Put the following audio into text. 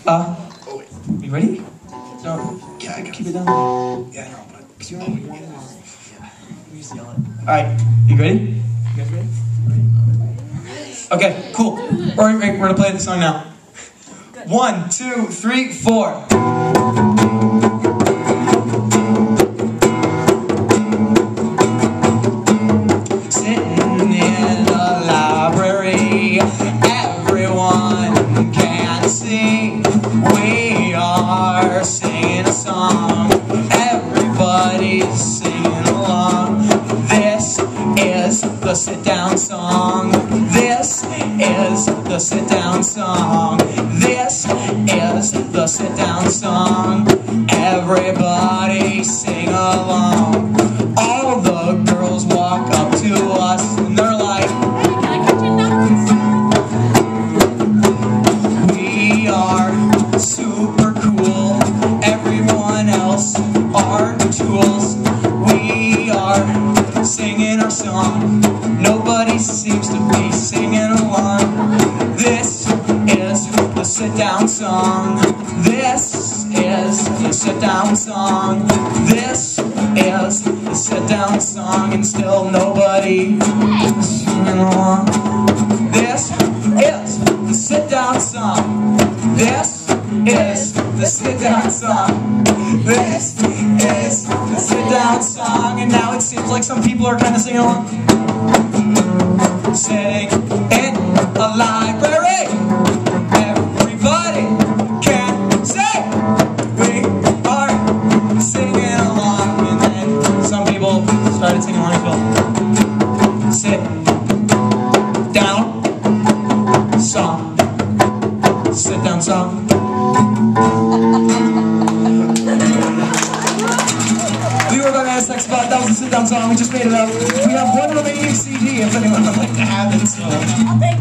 Oh wait. You ready? No. Yeah, I keep it down. Yeah, I know, but cause you're already yelling. Yeah. We used to yell it. All right. You ready? You guys ready? Okay. Cool. All right, we're gonna play the song now. 1, 2, 3, 4. Sitting in the library, everyone can see. We are singing a song, everybody's singing along. This is the sit-down song. This is the sit-down song. This is the sit-down song. Everybody sing along. All the girls walk up to us and they're like, "Hey, can I get your numbers?" We are super cool. Everyone else are tools. We are singing our song. Nobody seems to be singing along. This is the sit-down song. This is the sit-down song. This is the sit-down song, and still nobody singing along. This is the sit-down song. This is the sit-down song. This is the sit-down song, and now it seems like some people are kind of singing along. Sitting in a library, everybody can say we are singing along, and then some people started singing along as well. Sit down song. Sit down song. We were Bimanous Hexapod. That was a sit down song. We just made it up. We have one remaining CD if anyone would like to have it. So.